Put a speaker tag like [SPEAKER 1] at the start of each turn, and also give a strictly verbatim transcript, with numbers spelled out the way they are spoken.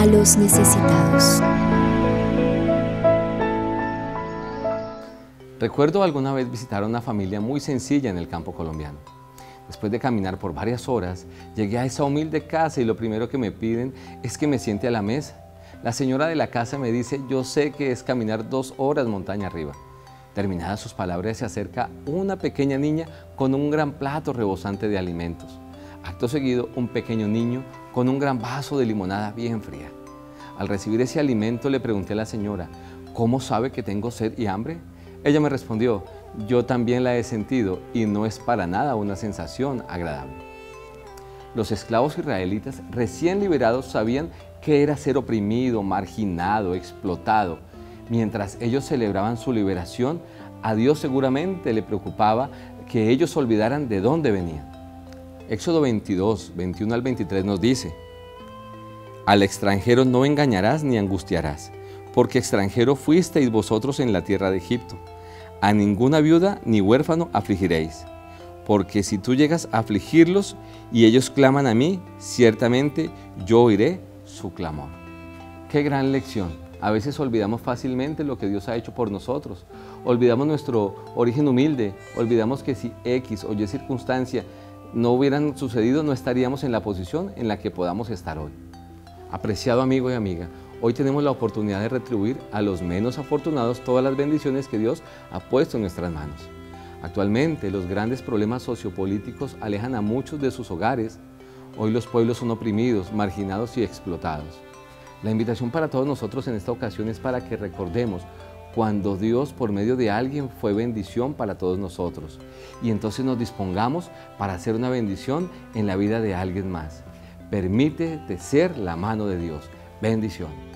[SPEAKER 1] a los necesitados.
[SPEAKER 2] Recuerdo alguna vez visitar a una familia muy sencilla en el campo colombiano. Después de caminar por varias horas, llegué a esa humilde casa y lo primero que me piden es que me siente a la mesa. La señora de la casa me dice, yo sé que es caminar dos horas montaña arriba. Terminadas sus palabras, se acerca una pequeña niña con un gran plato rebosante de alimentos. Acto seguido, un pequeño niño con un gran vaso de limonada bien fría. Al recibir ese alimento, le pregunté a la señora, ¿cómo sabe que tengo sed y hambre? Ella me respondió, yo también la he sentido y no es para nada una sensación agradable. Los esclavos israelitas recién liberados sabían qué era ser oprimido, marginado, explotado. Mientras ellos celebraban su liberación, a Dios seguramente le preocupaba que ellos olvidaran de dónde venían. Éxodo veintidós, veintiuno al veintitrés nos dice, al extranjero no engañarás ni angustiarás, porque extranjero fuisteis vosotros en la tierra de Egipto. A ninguna viuda ni huérfano afligiréis, porque si tú llegas a afligirlos y ellos claman a mí, ciertamente yo oiré su clamor. ¡Qué gran lección! A veces olvidamos fácilmente lo que Dios ha hecho por nosotros. Olvidamos nuestro origen humilde, olvidamos que si X o Y circunstancia no hubieran sucedido, no estaríamos en la posición en la que podamos estar hoy. Apreciado amigo y amiga, hoy tenemos la oportunidad de retribuir a los menos afortunados todas las bendiciones que Dios ha puesto en nuestras manos. Actualmente, los grandes problemas sociopolíticos alejan a muchos de sus hogares. Hoy los pueblos son oprimidos, marginados y explotados. La invitación para todos nosotros en esta ocasión es para que recordemos cuando Dios por medio de alguien fue bendición para todos nosotros y entonces nos dispongamos para hacer una bendición en la vida de alguien más. Permítete ser la mano de Dios. Bendición.